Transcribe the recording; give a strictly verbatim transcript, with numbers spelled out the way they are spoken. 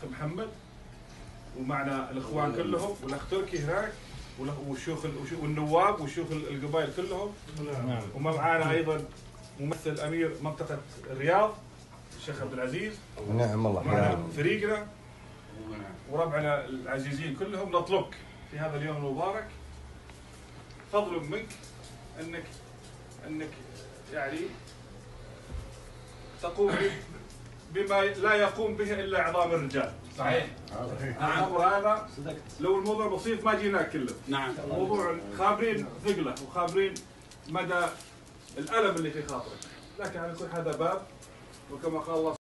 محمد ومعنا الاخوان كلهم والاخ تركي هناك والشيوخ والنواب وشيوخ القبائل كلهم. وما معانا ايضا ممثل امير منطقه الرياض الشيخ عبد العزيز. ونعم الله معنا فريقنا وربعنا العزيزين كلهم. نطلبك في هذا اليوم المبارك فضل منك انك انك يعني تقوم بما لا يقوم به الا عظام الرجال. صحيح. الامر هذا لو الموضوع بسيط ما جيناك كله. نعم. الموضوع خابرين ثقله وخابرين مدى الالم اللي في خاطرك، لكن على كل هذا باب، وكما قال الله